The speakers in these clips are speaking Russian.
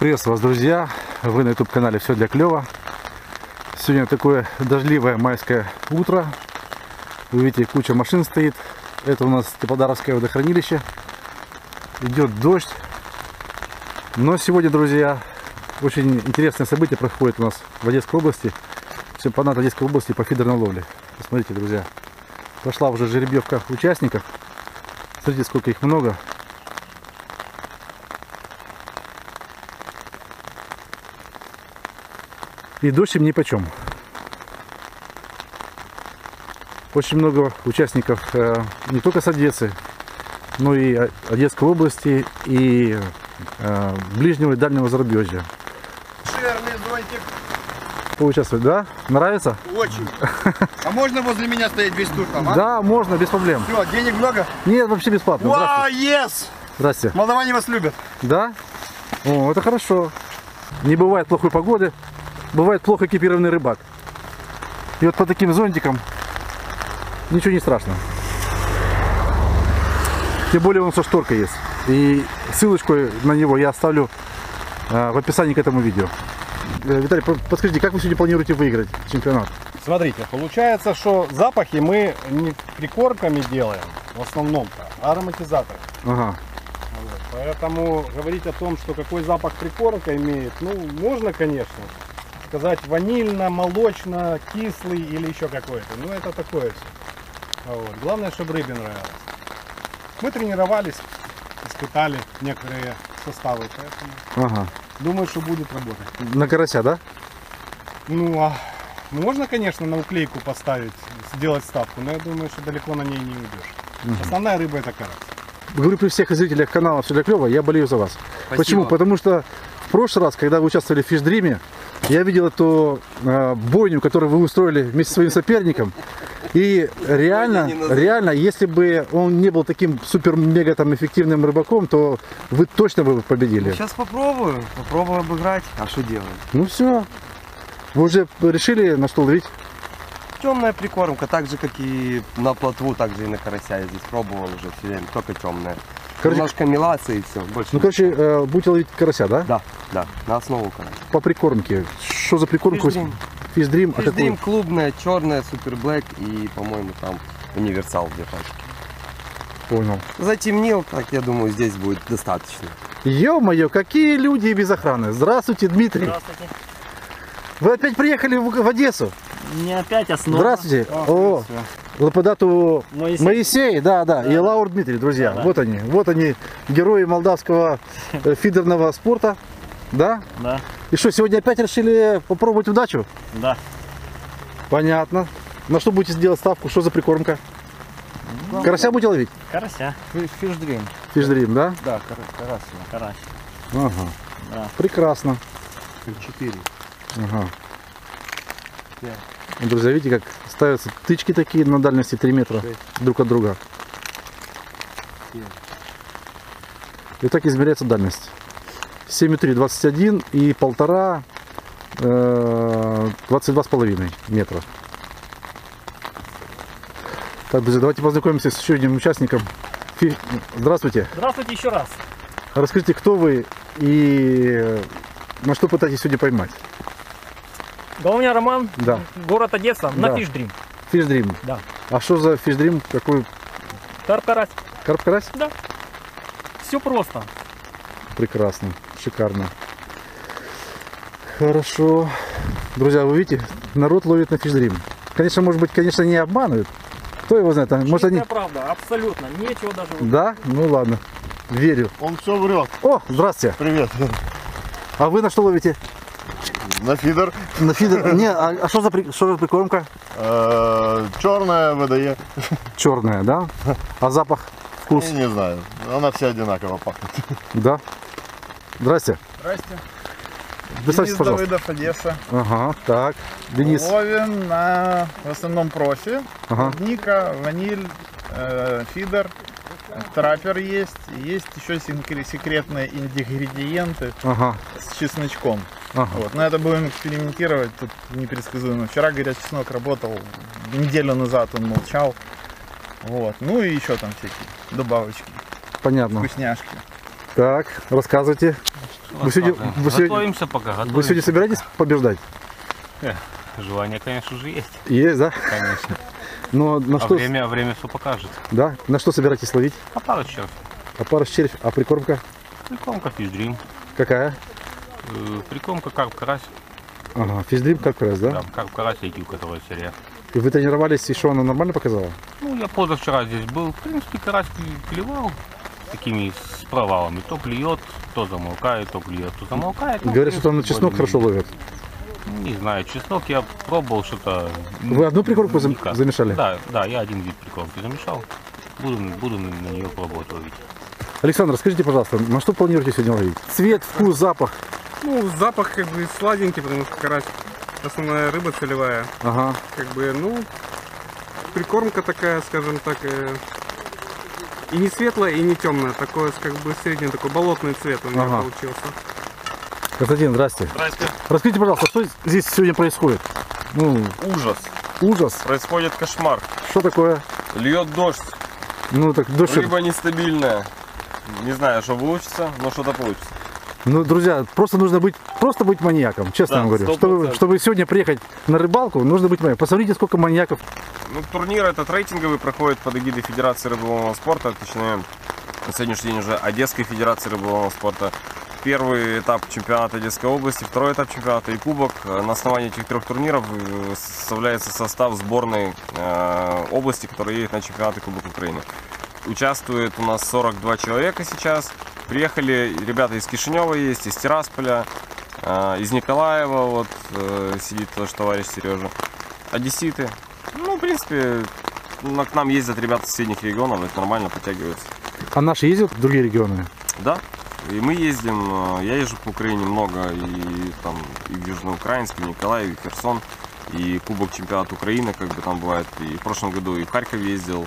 Приветствую вас, друзья! Вы на YouTube-канале «Все для клёва». Сегодня такое дождливое майское утро. Вы видите, куча машин стоит. Это у нас Теплодаровское водохранилище. Идет дождь. Но сегодня, друзья, очень интересное событие происходит у нас в Одесской области. Чемпионат Одесской области по фидерной ловле. Посмотрите, друзья. Прошла уже жеребьевка участников. Смотрите, сколько их много. И дождь им нипочем. Очень много участников не только с Одессы, но и Одесской области и ближнего и дальнего зарубежья. Шерный зонтик. Поучаствовать, да? Нравится? Очень. А можно возле меня стоять весь тур там, а? Да, можно, без проблем. Все, денег много? Нет, вообще бесплатно. Вау, yes! Здрасте. Молдаване вас любят. Да? О, это хорошо. Не бывает плохой погоды, бывает плохо экипированный рыбак. И вот по таким зонтикам ничего не страшно. Тем более он со шторкой есть. И ссылочку на него я оставлю в описании к этому видео. Виталий, подскажите, как вы сегодня планируете выиграть чемпионат? Смотрите, получается, что запахи мы не прикорками делаем, в основном-то, а ароматизатором. Ага. Вот. Поэтому говорить о том, что какой запах прикорка имеет, ну, можно, конечно. Сказать ванильно, молочно, кислый или еще какой-то. Ну, это такое все. Вот. Главное, чтобы рыбе нравилось. Мы тренировались, испытали некоторые составы, поэтому Ага. думаю, что будет работать. На карася, да? Ну, а можно, конечно, на уклейку поставить, сделать ставку, но я думаю, что далеко на ней не уйдешь. Основная рыба — это карась. Говорю при всех зрителях канала «Все для клёва», я болею за вас. Спасибо. Почему? Потому что в прошлый раз, когда вы участвовали в фишдриме, я видел эту бойню, которую вы устроили вместе со своим соперником. И реально, если бы он не был таким супер-мега там эффективным рыбаком, то вы точно бы победили. Сейчас попробую обыграть. А что делать? Ну все. Вы уже решили, на что ловить? Темная прикормка, так же как и на плотву, так же и на карася. Я здесь пробовал уже все время, только темная. Короче, Немножко мелация и все. Больше ну, короче, будете ловить карася, да? Да, на основу карася. По прикормке. Что за прикормка? Фишдрим. Фишдрим. Фишдрим клубная, черная, супер блэк и, по-моему, там универсал в две пачки. Понял. Затемнил, так я думаю, здесь будет достаточно. Ё-моё, какие люди без охраны. Здравствуйте, Дмитрий. Здравствуйте. Вы опять приехали в Одессу? Не опять, а снова. Здравствуйте. О, Лаподату Моисей, да, и Лаур Дмитрий, друзья. Да. Вот они, герои молдавского фидерного спорта. Да? Да, И что, сегодня опять решили попробовать удачу? да. Понятно. На что будете делать ставку? Что за прикормка? Карася будете ловить? Карася. Фишдрим. Фишдрим, да? Да, карась. Карась. Ага. Да. Прекрасно. 4. Ага. Друзья, видите, как ставятся тычки такие на дальности 3 метра друг от друга. И так измеряется дальность. 7,3, 21 и 1,5, 22,5 метра. Так, друзья, давайте познакомимся с еще одним участником. Здравствуйте. Здравствуйте еще раз. Расскажите, кто вы и на что пытаетесь сегодня поймать? Головня Роман, Да. город Одесса, Да. на фишдрим. Фишдрим. Да. А что за фишдрим? Какой? Карп-карась. Карп-карась? Да. Все просто. Прекрасно, шикарно. Хорошо. Друзья, вы видите, народ ловит на фишдрим. Конечно, может быть, не обманывают. Кто его знает? Может, они... Это правда, абсолютно. Нечего даже... Да? Ну ладно. Верю. Он все врет. О, здравствуйте. Привет. А вы на что ловите? На фидер. На фидер? Не, а что за прикормка? Черная ВДЕ. Черная, да? А запах, вкус? Не знаю. Она вся одинаково пахнет. Да. Здрасте. Здрасте. Представьтесь, Денис пожалуйста. Давыдов, Одесса. Ага, так. Денис. Ловим на в основном профи. Ага. Клубника, ваниль, фидер, траппер есть. Есть еще секретные ингредиенты Ага. с чесночком. Ага. Вот. Но это будем экспериментировать, тут непредсказуемо. Вчера, говорят, чеснок работал, неделю назад он молчал. Вот. Ну и еще там всякие добавочки, Понятно. вкусняшки. Так, рассказывайте. Вы сегодня, Готовимся пока, вы готовимся. сегодня собираетесь побеждать? Желание, конечно же, есть. Есть, да? Конечно. Но на А что, время все покажет. да? На что собираетесь ловить? А пару черт. Опарыш, червь, а прикормка Прикормка фишдрим. какая? Прикормка карп карась. Ага, физдрим как раз, да? Да, карп карась IQ, которая серия. И вы тренировались, и что, она нормально показала? Ну, я позавчера здесь был. В принципе, карась клевал такими с провалами. То клюет, то замолкает, то клюет, то замолкает. Ну, Говорят, в что там на принципе, чеснок хорошо более-менее. ловят. Не знаю, чеснок я пробовал что-то. Вы одну прикормку никак. замешали? Да, я один вид прикормки замешал. Буду на нее пробовать ловить. Александр, скажите, пожалуйста, на что планируете сегодня ловить? Цвет, вкус, запах? Ну, запах как бы сладенький, потому что карась основная рыба целевая. Ага. Как бы, ну, прикормка такая, скажем так, и не светлая, и не темная. Такое, как бы, средний такой болотный цвет у меня Ага. получился. Константин, здрасте. Здрасте. Расскажите, пожалуйста, что здесь сегодня происходит? Ну, Ужас. ужас. Происходит кошмар. Что такое? Льет дождь. Ну, так дождь. Рыба нестабильная. Не знаю, что получится, но что-то получится. Ну, друзья, просто нужно быть, быть маньяком, честно Да, вам говорю. 100%. Чтобы сегодня приехать на рыбалку, нужно быть маньяком. Посмотрите, сколько маньяков. Ну, турнир этот рейтинговый проходит под эгидой Федерации рыболовного спорта, точнее, на сегодняшний день уже Одесской Федерации рыболовного спорта. Первый этап чемпионата Одесской области, второй этап чемпионата и кубок. На основании этих трех турниров составляется состав сборной области, которая едет на чемпионат и кубок Украины. Участвует у нас 42 человека сейчас. Приехали ребята из Кишинева есть, из Тирасполя, из Николаева, вот сидит наш товарищ Сережа. Одесситы. Ну, в принципе, к нам ездят ребята из соседних регионов, это нормально, подтягиваются. А наши ездят в другие регионы? Да, и мы ездим, я езжу по Украине много, и там и в Южноукраинск, и в Николаев, и в Херсон, и кубок чемпионата Украины, как бы там бывает, и в прошлом году и в Харьков ездил,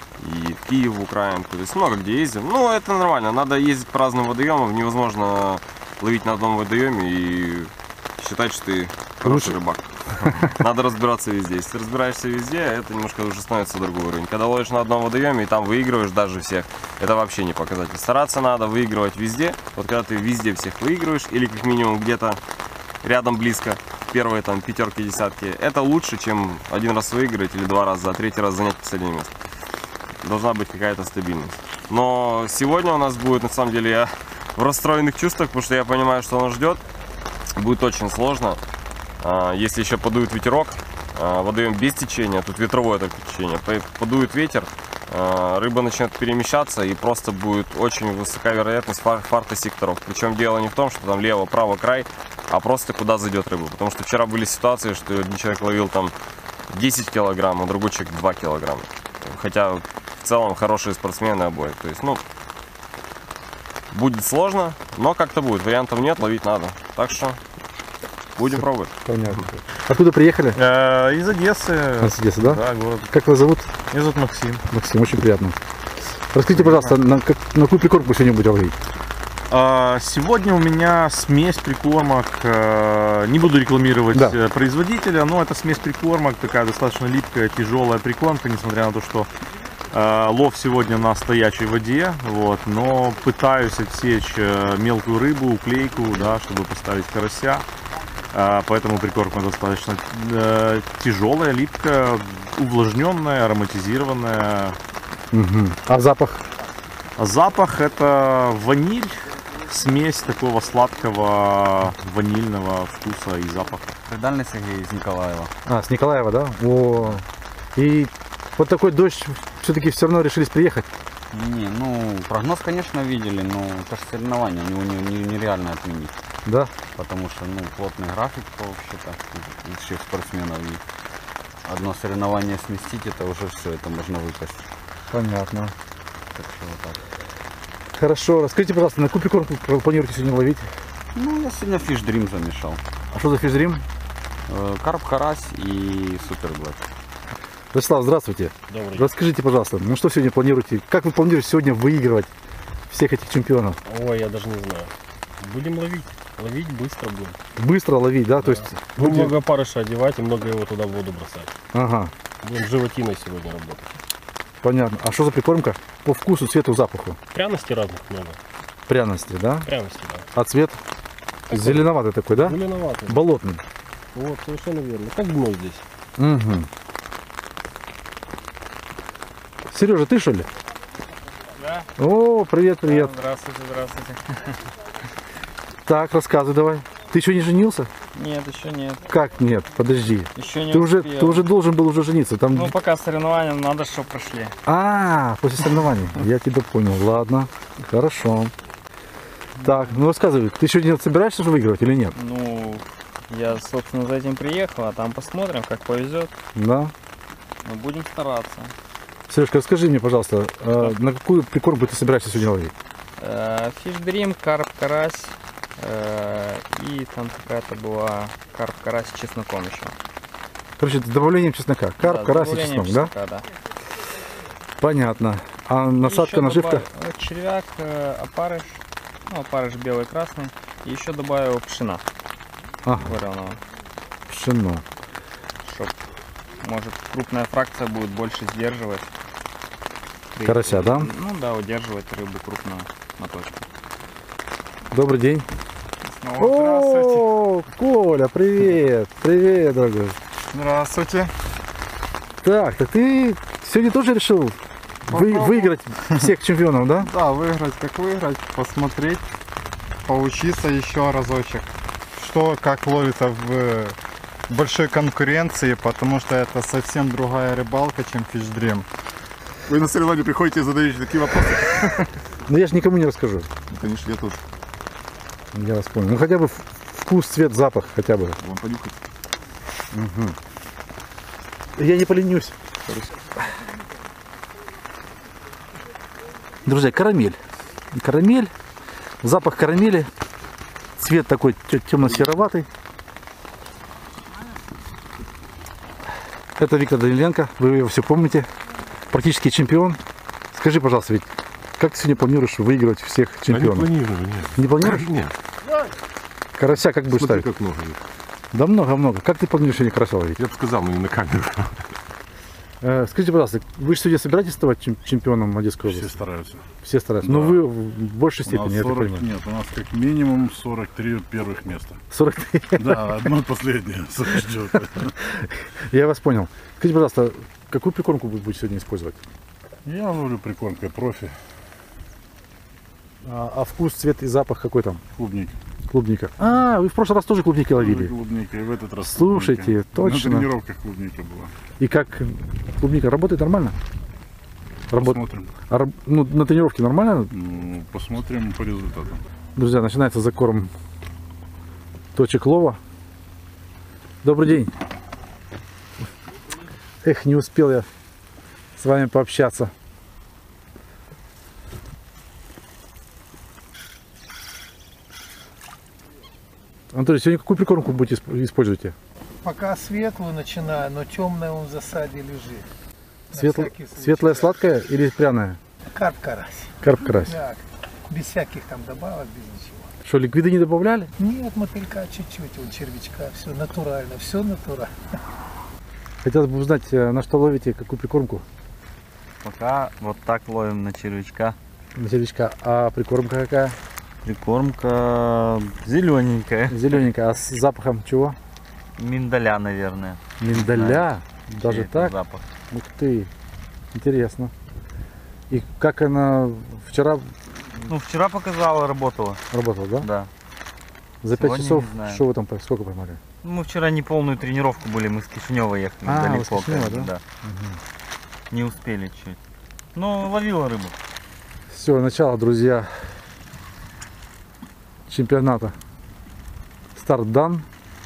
и в Киев, в Украину, то есть много где ездил. Ну, это нормально, надо ездить по разным водоемам, невозможно ловить на одном водоеме и считать, что ты хороший рыбак. Надо разбираться везде. Если ты разбираешься везде, это немножко уже становится другой уровень. Когда ловишь на одном водоеме и там выигрываешь даже всех, это вообще не показатель. Стараться надо выигрывать везде. Вот когда ты везде всех выигрываешь, или как минимум где-то рядом близко, первые там пятерки, десятки, это лучше, чем один раз выиграть или два раза, а третий раз занять последнее место. Должна быть какая-то стабильность. Но сегодня у нас будет, на самом деле, я в расстроенных чувствах, потому что я понимаю, что нас ждет. Будет очень сложно. Если еще подует ветерок, водоем без течения, тут ветровое только течение, подует ветер, рыба начнет перемещаться и просто будет очень высока вероятность фарта секторов. Причем дело не в том, что там лево-право край, а просто куда зайдет рыба. Потому что вчера были ситуации, что один человек ловил там 10 килограмм, а другой человек 2 килограмма. Хотя в целом хорошие спортсмены обои. То есть, ну, будет сложно, но как-то будет. Вариантов нет, ловить надо. Так что будем пробовать. Понятно. Откуда приехали? Из Одессы. Из Одессы, да? Да, город. Как вас зовут? Меня зовут Максим. Максим, очень приятно. Расскажите, пожалуйста, на какую прикормку сегодня будете ловить? Сегодня у меня смесь прикормок, не буду рекламировать производителя, но это смесь прикормок, такая достаточно липкая, тяжелая прикормка, несмотря на то, что лов сегодня на стоячей воде, вот, но пытаюсь отсечь мелкую рыбу, уклейку, да, чтобы поставить карася, поэтому прикормка достаточно тяжелая, липкая, увлажненная, ароматизированная. Угу. А запах? Запах это ваниль. Смесь такого сладкого ванильного вкуса и запаха. Придальный Сергей из Николаева. А, с Николаева, да? О. И вот такой дождь, все-таки все равно решились приехать? Не, ну, прогноз, конечно, видели, но это же соревнования, его нереально отменить. Да? Потому что, ну, плотный график вообще-то у всех спортсменов. И одно соревнование сместить, это уже все, это можно выпасть. Понятно. Так что вот так. Хорошо, расскажите, пожалуйста, на какую прикормку планируете сегодня ловить? Ну, я сегодня фишдрим замешал. А что за фишдрим? Карп, карась и суперблэк. Вячеслав, здравствуйте. Добрый день. Расскажите, пожалуйста, ну что сегодня планируете? Как вы планируете сегодня выигрывать всех этих чемпионов? Ой, я даже не знаю. Будем ловить. Ловить быстро будем. Быстро ловить, да? То есть будем много опарыша одевать и много его туда в воду бросать. Ага. Будем животиной сегодня работать. Понятно. А что за прикормка? По вкусу, цвету, запаху? Пряностей разных много. Пряности, да? Пряности, да. А цвет? Зеленоватый такой, да? Зеленоватый. Болотный. Вот, совершенно верно. Как дно здесь. Угу. Сережа, ты что ли? Да. О, привет, привет. Здравствуйте, здравствуйте. Так, рассказывай давай. Ты еще не женился? Нет, еще нет. Как нет? Подожди. Еще не Ты уже успел. должен был уже жениться. Там... Ну, пока соревнования, надо, чтобы прошли. После соревнований. Я тебя понял. Ладно, хорошо. Так, ну рассказывай, ты сегодня собираешься же выигрывать или нет? Ну, я, собственно, за этим приехал, а там посмотрим, как повезет. Да. Мы будем стараться. Сережка, расскажи мне, пожалуйста, на какую прикормку ты собираешься сегодня ловить? Fish Dream, карп, карась. И там какая-то была карп, карась с чесноком еще. Короче, с добавлением чеснока. Карп, Да, карась и добавлением чеснок, чеснока, да? Понятно. А насадка, Еще наживка? Червяк, опарыш. Ну, опарыш белый, красный. И еще добавил пшена. Вареного. Пшено. Чтоб, может, крупная фракция будет больше сдерживать. Карася, да? Ну да, удерживать рыбу крупную на точке. Добрый день. Снова О, Коля, привет. Привет, дорогой. Здравствуйте. Так ты сегодня тоже решил выиграть всех чемпионов, да? Да, выиграть, как выиграть, посмотреть, поучиться еще разочек. Что, как ловится в большой конкуренции, потому что это совсем другая рыбалка, чем Fish Dream. Вы на соревнования приходите и задаете такие вопросы? Ну я же никому не расскажу. Конечно, я тоже. Я вас понял. Ну хотя бы вкус, цвет, запах хотя бы. Вам понюхать. Угу. Я не поленюсь. Друзья, карамель. Карамель. Запах карамели. Цвет такой темно-сероватый. Это Виктор Даниленко. Вы его все помните. Практически чемпион. Скажи, пожалуйста, ведь как ты сегодня планируешь выигрывать всех чемпионов? Да не планирую, нет. Не планируешь? Нет. Карася как будешь Смотри, ставить? как много. Да много-много. Как ты планируешь сегодня карася ловить? Я бы сказал, но не на камеру. Скажите, пожалуйста, вы же сегодня собираетесь ставать чемпионом Одесской области? Все стараются. Все стараются. Да. Но вы в большей степени, я так 40, понимаю. нет, у нас как минимум 43 первых места. 43? Да, одно последнее ждет. Я вас понял. Скажите, пожалуйста, какую прикормку вы будете сегодня использовать? Я ловлю прикормкой профи. А вкус, цвет и запах какой там? Клубника. Клубника. Вы в прошлый раз тоже клубники ловили? Клубника, и в этот раз Слушайте, клубника. точно. На тренировках клубника была. И как клубника работает нормально? Посмотрим. Ну, на тренировке нормально? Ну, посмотрим по результатам. Друзья, начинается закорм точек лова. Добрый день. Эх, не успел я с вами пообщаться. Анатолий, сегодня какую прикормку будете используете? Пока светлую начинаю, но темная он в засаде лежит. Светлая, сладкая или пряная? Карп-карась. Карп-карась. Да, без всяких там добавок, без ничего. Что, ликвиды не добавляли? Нет, мотылька чуть-чуть, вон червячка, все натурально, все натурально. Хотелось бы узнать, на что ловите, какую прикормку? Пока вот так ловим на червячка. На червячка. А прикормка какая? Прикормка зелененькая. Зелененькая. А с запахом чего? Миндаля, наверное. Миндаля? Даже так? Запах. Ух ты, интересно. И как она вчера? Ну, вчера показала, работала. Работала, да? Да. За 5 часов, что вы там, сколько поймали? Мы вчера неполную тренировку были, мы с Кишинева ехали далеко. С Кишинева, да? Да. Угу. Не успели чуть. Но ловила рыбу. Все, начало, друзья, чемпионата. Старт дан.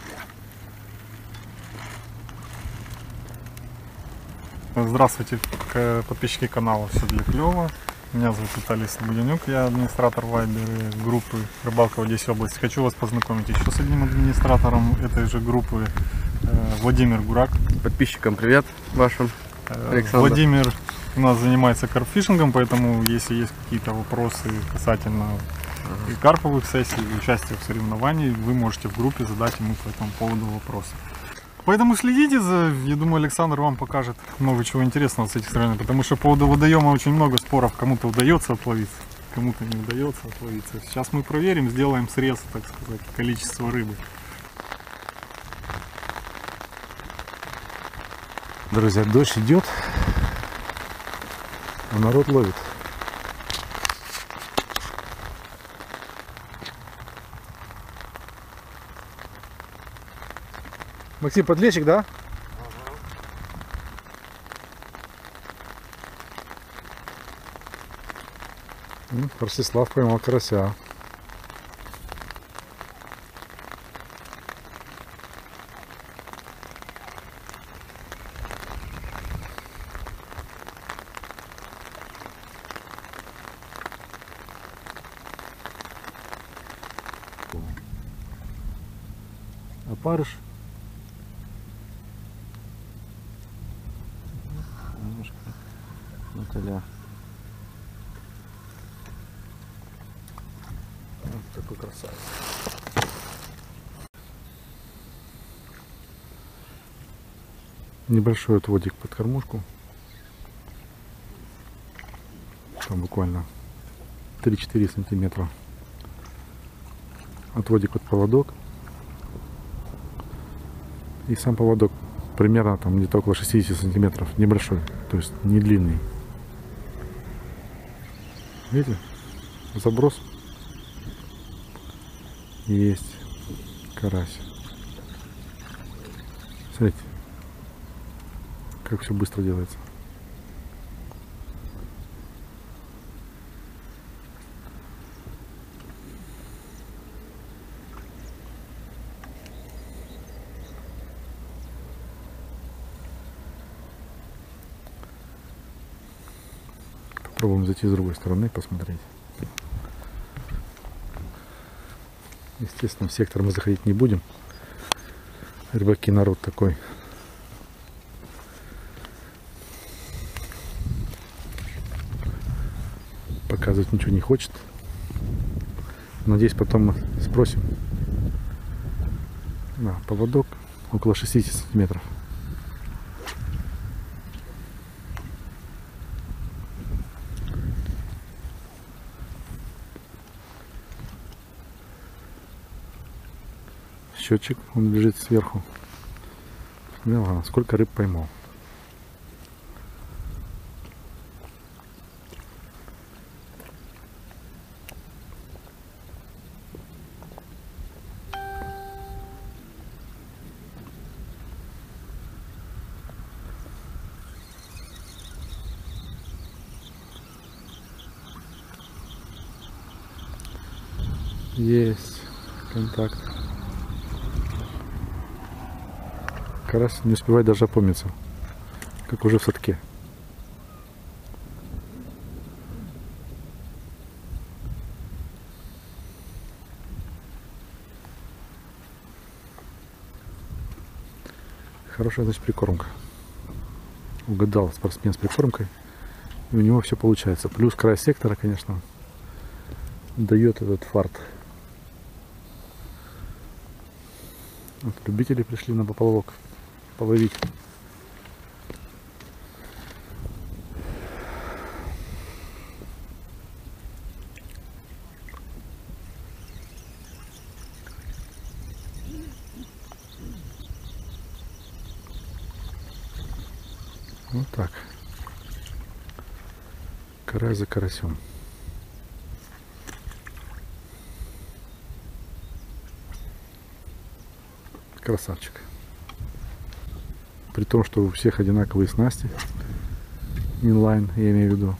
Здравствуйте, подписчики канала «Все для клёва». Меня зовут Виталий Слободянюк, я администратор Вайбер группы «Рыбалка в Одесской области». Хочу вас познакомить еще с одним администратором этой же группы, Владимир Гурак. Подписчикам привет вашим, Александр. Владимир у нас занимается карпфишингом, поэтому если есть какие-то вопросы касательно карповых сессий, участия в соревновании, вы можете в группе задать ему по этому поводу вопросы. Поэтому следите я думаю, Александр вам покажет много чего интересного с этих соревнований, потому что по поводу водоема очень много споров, кому-то удается отловиться, кому-то не удается отловиться. Сейчас мы проверим, сделаем срез, так сказать, количества рыбы. Друзья, дождь идет, а народ ловит. Максим, подлещик, да? Ростислав поймал карася. Опарыш. Немножко Наталья. Вот такой красавец. Небольшой отводик под кормушку. Там буквально 3-4 сантиметра. Отводик под поводок. И сам поводок примерно там где-то около 60 сантиметров. Небольшой, то есть не длинный. Видите? Заброс. Есть карась. Смотрите, как все быстро делается. Попробуем зайти с другой стороны, посмотреть. Естественно, в сектор мы заходить не будем. Рыбаки народ такой. Показывать ничего не хочет. Надеюсь, потом мы спросим. Да, поводок около 60 сантиметров. Счетчик, он лежит сверху. Ладно, сколько рыб поймал. Есть контакт. Карась не успевает даже опомниться, как уже в садке. Хорошая, значит, прикормка. Угадал спортсмен с прикормкой, и у него все получается. Плюс край сектора, конечно, дает этот фарт. Вот, любители пришли на поплавок половить. Вот так. Карась за карасем. Красавчик. При том, что у всех одинаковые снасти. Инлайн, я имею в виду.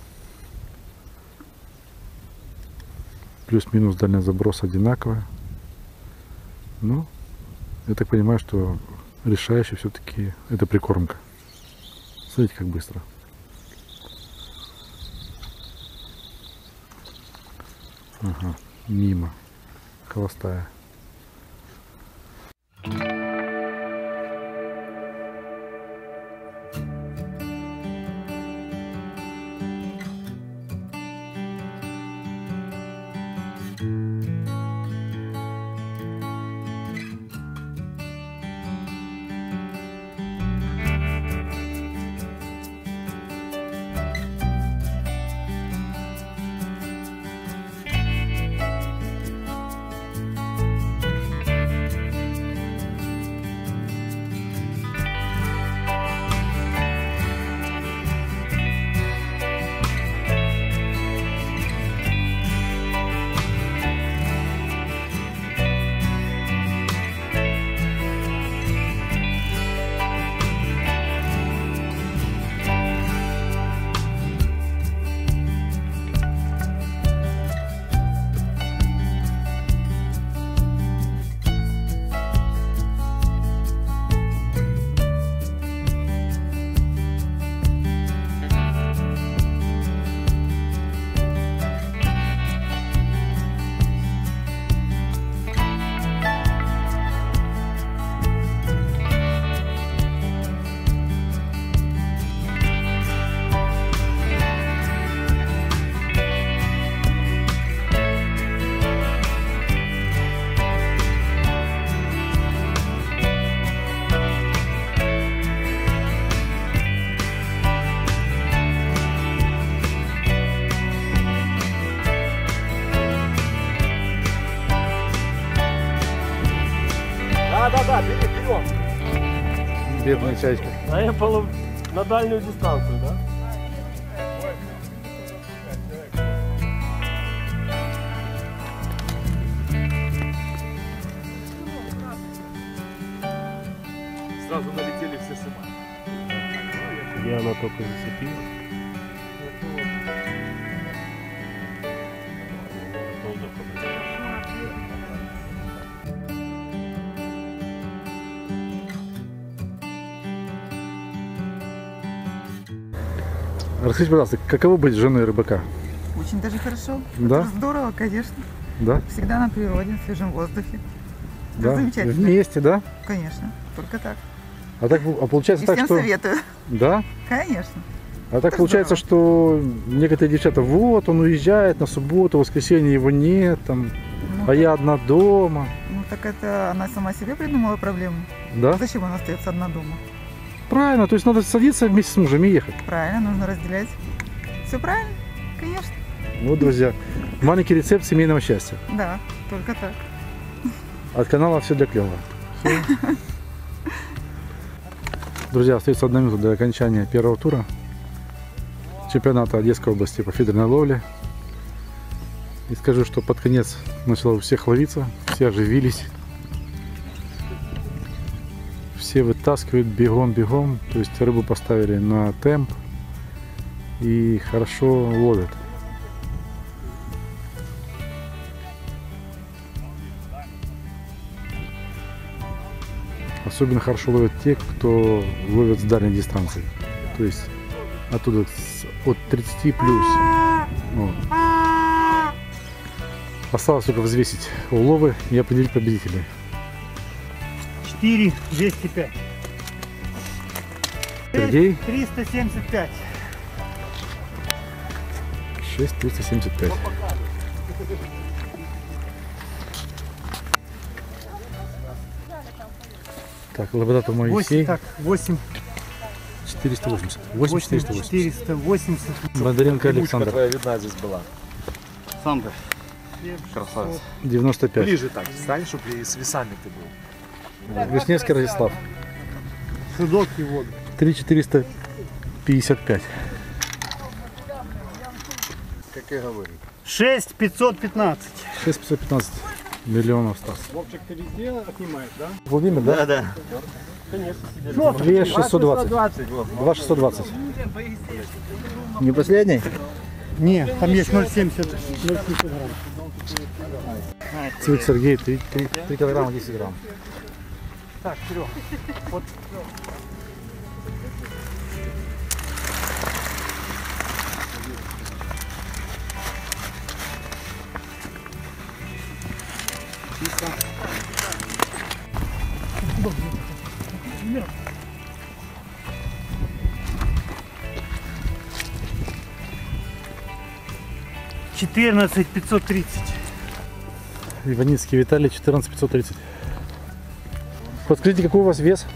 Плюс-минус дальность заброса одинаковая. Но я так понимаю, что решающий все-таки это прикормка. Смотрите, как быстро. Ага, мимо. Холостая. Да, бери, вперед. Бедная чайка. А я на дальнюю дистанцию, да? Сразу налетели все с ума. И она только зацепила. Расскажите, пожалуйста, каково быть женой рыбака? Очень даже хорошо. Да? Это здорово, конечно. Да? Всегда на природе, на свежем воздухе. Это Да? замечательно. Вместе, да? Конечно, только так. А получается И так, всем что... советую. Да? Конечно. А так получается, что некоторые девчата, вот, он уезжает на субботу, воскресенье его нет, там, Ну, а я одна дома. Ну так это она сама себе придумала проблему. Да? Зачем она остается одна дома? Правильно, то есть надо садиться вместе с мужем и ехать. Правильно, нужно разделять. Все правильно, конечно. Вот, друзья, маленький рецепт семейного счастья. Да, только так. От канала «Все для клёва». Друзья, остается 1 минута до окончания первого тура чемпионата Одесской области по фидерной ловле. И скажу, что под конец начало у всех ловиться, все оживились. Все вытаскивают бегом-бегом, то есть рыбу поставили на темп и хорошо ловят. Особенно хорошо ловят те, кто ловит с дальней дистанции. То есть оттуда от 30 плюс. Вот. Осталось только взвесить уловы и определить победителей. 4,205. Сергей? 375. 6,375. Так, Лободата Моисей. 8. 480. 8 480. 480. Бондаренко Александр. Твоя видна здесь была. Сандра. Красавец. 95. Ближе так, встань, чтобы и с весами ты был. Вишневский Радислав. Судок и воду. 3,455. Как я говорю. 6,515. 6,515 миллионов Стас. Вовчик, ты везде отнимаешь, да? Владимир, да? Да. Конечно. 2,620. 2,620. Не последний? Не, там есть 0,70. 0,70 грамм. Цвет Сергей 3 килограмма 10 грамм. Так, Серег. Вот. $14 530. Иваницкий Виталий 14 530. Подскажите, какой у вас вес?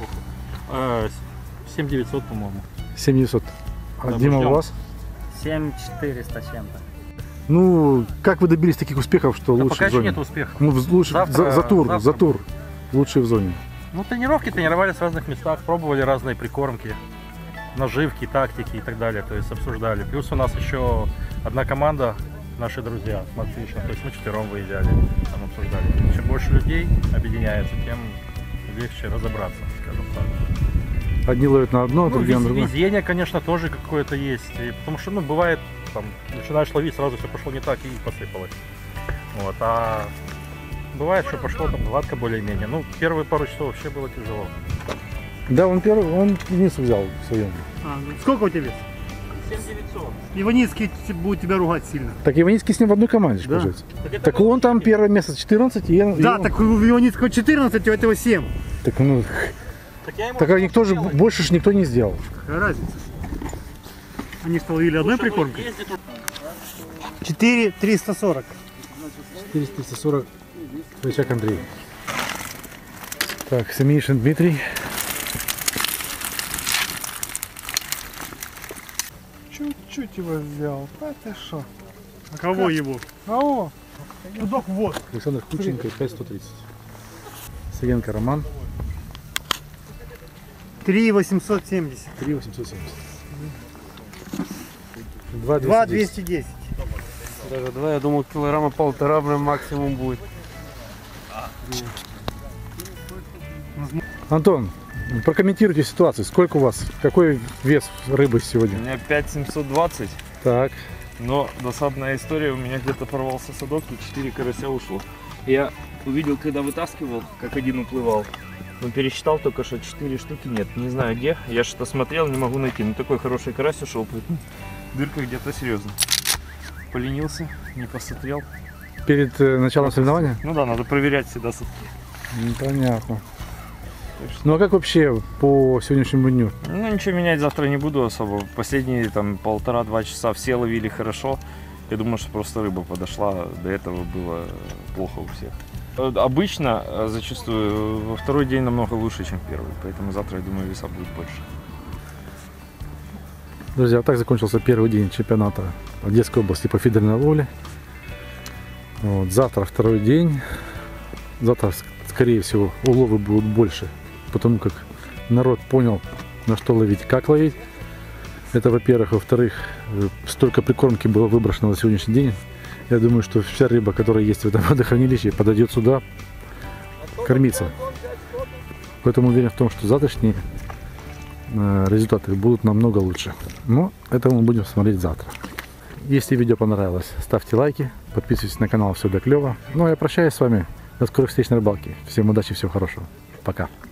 7900, по-моему. 7900. А Да, Дима, ждем. у вас? 7400 чем-то. Ну, как вы добились таких успехов, что Да лучше пока в еще зоне? нет успехов. Ну, лучше Завтра- за тур. Лучшие в зоне. Ну, тренировки тренировались в разных местах, пробовали разные прикормки, наживки, тактики и так далее, то есть обсуждали. Плюс у нас еще одна команда, наши друзья с Матвеичем, то есть мы 4 выезжали, там обсуждали. Чем больше людей объединяется, тем легче разобраться, скажем так. Одни ловят на одно, Ну, другие на другое. везение, конечно, тоже какое-то есть, и потому что, ну, бывает, там, начинаешь ловить, сразу все пошло не так и посыпалось. Вот, а бывает, что пошло там гладко более-менее. Ну, первые пару часов вообще было тяжело. Да, он первый, он вниз взял в своем. Сколько у тебя вес? 7900. Иваницкий будет тебя ругать сильно. Так Иваницкий с ним в одной команде, Да. получается. Так он там первое место 14, и Да, он- так у Иваницкого 14, у этого 7. Так, ну, так а никто же, больше ж никто не сделал. Какая разница? Они что, ловили одной прикормкой? 4,340. 440 Рычаг Андрей. Так, Семенишин Дмитрий. Чуть-чуть его взял. А ты шо? А кого его? А о! Судок в воду. Александр Кученко 5130. Саенко Роман. 3,870. 3,870. 2,210. Даже 2, я думал, килограмма 1,5, блин, максимум будет. Антон, прокомментируйте ситуацию. Сколько у вас? Какой вес рыбы сегодня? У меня 5720. Так. Но досадная история, у меня где-то порвался садок и 4 карася ушло. Я увидел, когда вытаскивал, как один уплывал. Но пересчитал только, что 4 штуки нет. Не знаю где. Я что-то смотрел, не могу найти. Ну такой хороший карась ушел. Дырка где-то серьезно. Поленился, не посмотрел. Перед началом соревнования? Ну да, надо проверять всегда садки. Понятно. Ну а как вообще по сегодняшнему дню? Ну ничего менять завтра не буду особо. Последние там 1,5-2 часа все ловили хорошо. Я думаю, что просто рыба подошла. До этого было плохо у всех. Обычно, зачастую, во второй день намного лучше, чем первый. Поэтому завтра, я думаю, веса будет больше. Друзья, вот так закончился первый день чемпионата Одесской области по фидерной ловле. Вот, завтра второй день. Завтра, скорее всего, уловы будут больше. Потому как народ понял, на что ловить, как ловить. Это, во-первых. Во-вторых, столько прикормки было выброшено на сегодняшний день. Я думаю, что вся рыба, которая есть в этом водохранилище, подойдет сюда кормиться. Поэтому уверен в том, что завтрашние результаты будут намного лучше. Но это мы будем смотреть завтра. Если видео понравилось, ставьте лайки, подписывайтесь на канал, все для клёва. Ну а я прощаюсь с вами. До скорых встреч на рыбалке. Всем удачи, всего хорошего. Пока.